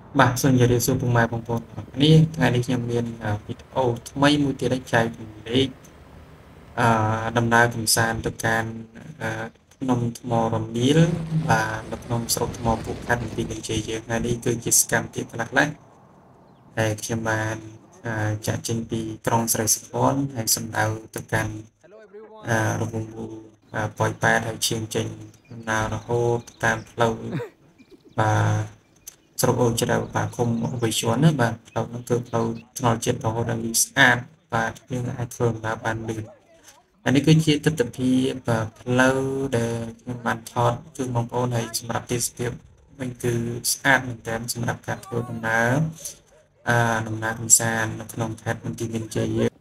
បាទសូមជម្រាបសួរពុកម៉ែបងប្អូននេះថ្ងៃនេះខ្ញុំមានវីដេអូថ្មីមួយទៀតចែករំលែកដំណើរកម្សាន្តទៅកាន់ភ្នំថ្មរមៀលបាទនៅក្នុងស្រុកថ្មពួកខេត្តបន្ទាយមានជ័យយើងថ្ងៃនេះគឺជាសកម្មភាពខ្លះៗដែលខ្ញុំបានចាក់ចេញពីក្រុងស្រីសុភ័ណ្ឌហើយសម្ដៅទៅកាន់រង្វង់ប៉ោយប៉ែតហើយឈានចេញដំណើររហូតតាមផ្លូវបាទ ស្រុកអូជ្រៅបាទឃុំអូបីជាន់ណាបាទផ្លូវហ្នឹងគឺផ្លូវថ្នល់ជាតិរហូតដល់វាស្អាតបាទយើងអាចធ្វើដំណើរបានលឿនអានេះគឺជាទស្សនវិជ្ជាផ្លូវដែលខ្ញុំបានថតជូនបងប្អូនហើយសម្រាប់ទេសភាពវិញគឺស្អាតមែនទែនសម្រាប់ការធ្វើដំណើរដំណើរកម្សាន្តនៅក្នុងខេត្តបន្ទាយមានជ័យយើង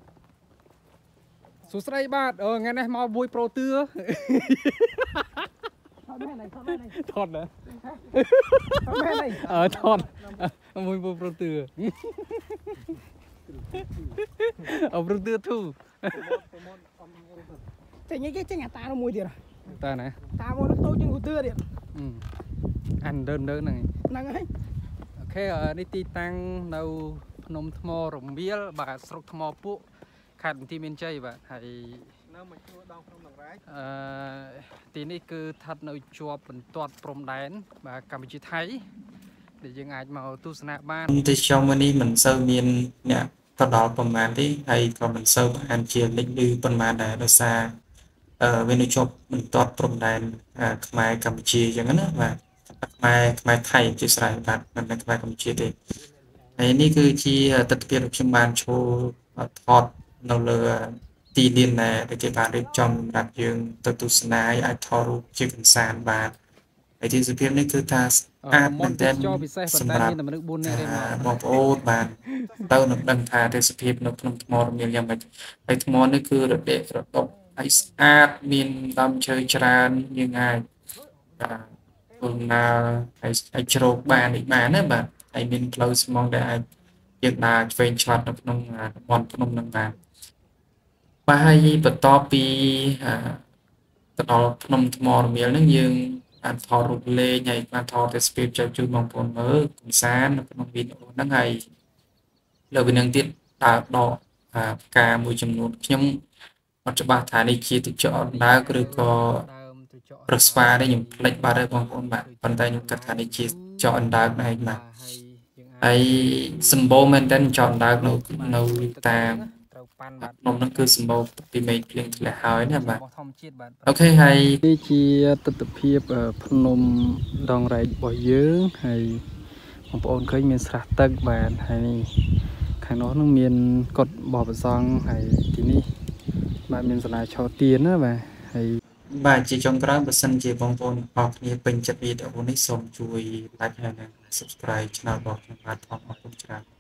សួស្តីបាទថ្ងៃនេះមកមួយប្រូទឿថតណាថតមួយប្រូទឿប្រូទឿធូចេញគេចេញអាតានោះមួយទៀតតាណាតាមួយនោះតូចជាងរូទឿទៀតអានដើនហ្នឹងហើយអូខេនេះទីតាំងនៅភ្នំថ្មរមៀលបាទស្រុកថ្មពួកខេត្តបន្ទាយមានជ័យបាទហើយនៅមួយជួរដងភ្នំដងរែកទីនេះគឺស្ថិតនៅជាប់បន្ទាត់ព្រំដែនបាទកម្ពុជាថៃដែលយើងអាចមកទស្សនាបានទីខ្ញុំនេះមិនសូវមានអ្នកទៅដល់ប្រមាណទេហើយក៏មិនសូវបានជាលេចឮប៉ុន្មានដែរដោយសារវានៅជាប់បន្ទាត់ព្រំដែនខ្មែរកម្ពុជាអញ្ចឹងណាបាទខ្មែរថៃជាស្រ័យបាទមិនមែនខ្មែរកម្ពុជាទេហើយនេះគឺជាទស្សនវិជ្ជាខ្ញុំបានចូលថតនៅលើទីលានដែលគេបានរៀបចំសម្រាប់យើងទៅទស្សនាអាចថតរូបជាកម្សាន្តបាទហើយទីសុភាពនេះគឺថាស្អាតមែនទែនសម្រាប់បងប្អូនបាទទៅនឹងដឹងថាទេសភាពនៅក្នុងថ្មរមៀលយ៉ាងម៉េចហើយថ្មនេះគឺរដេករដុបហើយស្អាតមានដើមឈើច្រើនយើងអាចធ្វើដំណើរហើយជ្រោកបានណាបាទហើយមានផ្លូវស្មងដែលអាចយើងដើរឆ្វេងឆ្លាតនៅក្នុងតំបន់ភ្នំនឹងបានបាទហើយបន្ទាប់ពីទៅដល់ភ្នំថ្មរមៀលហ្នឹងយើងបានថតរូបលេងហើយបានថតទេសភាពចែកជូនបងប្អូនមើលកម្សាន្តនៅក្នុងវីដេអូហ្នឹងហើយលើពីនឹងទៀតដើរដកផ្កាមួយចំនួនខ្ញុំអត់ច្បាស់ថានេះជាទឹកចកអណ្ដើកឬក៏ប្រស្វាទេខ្ញុំភ្លេចបាត់ហើយបងប្អូនបាទប៉ុន្តែខ្ញុំគិតថានេះជាចកអណ្ដើកដែរបាទហើយសម្បូរមែនតើចកអណ្ដើកនៅតាមនំហ្នឹងគឺសម្បូរពីមេឃភ្លៀងធ្លាក់ហើយណាបាទអូខេហើយនេះជាទស្សនវិជ្ជាភ្នំដងរែករបស់យើងហើយបងប្អូនឃើញមានស្រះទឹកបាទហើយនេះខាងនោះនឹងមានកុដិបបសង្ឃហើយទីនេះបាទមានសាលាឆោទៀនណាបាទហើយបាទជាចុងក្រោយបើសិនជាបងប្អូនអរគ្នាពេញចិត្តវីដេអូនេះសូមជួយ like ហើយនិង subscribe ឆ្នាំរបស់ខ្ញុំបាទអរគុណច្រើន